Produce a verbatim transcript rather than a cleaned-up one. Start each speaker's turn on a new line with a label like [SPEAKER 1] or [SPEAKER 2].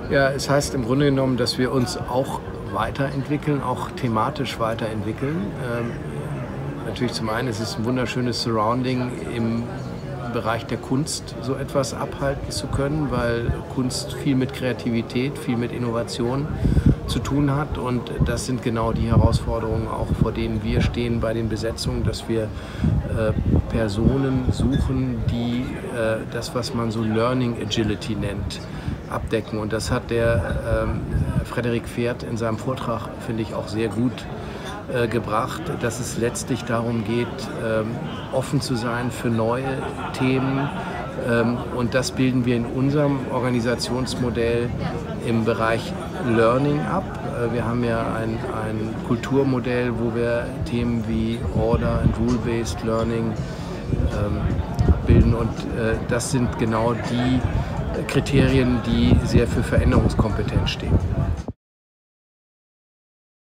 [SPEAKER 1] Ja, es heißt im Grunde genommen, dass wir uns auch weiterentwickeln, auch thematisch weiterentwickeln. Ähm, natürlich zum einen ist es ein wunderschönes Surrounding im Bereich der Kunst, so etwas abhalten zu können, weil Kunst viel mit Kreativität, viel mit Innovation zu tun hat, und das sind genau die Herausforderungen, auch vor denen wir stehen bei den Besetzungen, dass wir äh, Personen suchen, die äh, das, was man so Learning Agility nennt, abdecken, und das hat der ähm, Frederik Pferd in seinem Vortrag, finde ich, auch sehr gut äh, gebracht, dass es letztlich darum geht, ähm, offen zu sein für neue Themen, ähm, und das bilden wir in unserem Organisationsmodell im Bereich Learning ab. Äh, wir haben ja ein, ein Kulturmodell, wo wir Themen wie Order and Rule-Based Learning ähm, abbilden, und äh, das sind genau die Kriterien, die sehr für Veränderungskompetenz stehen.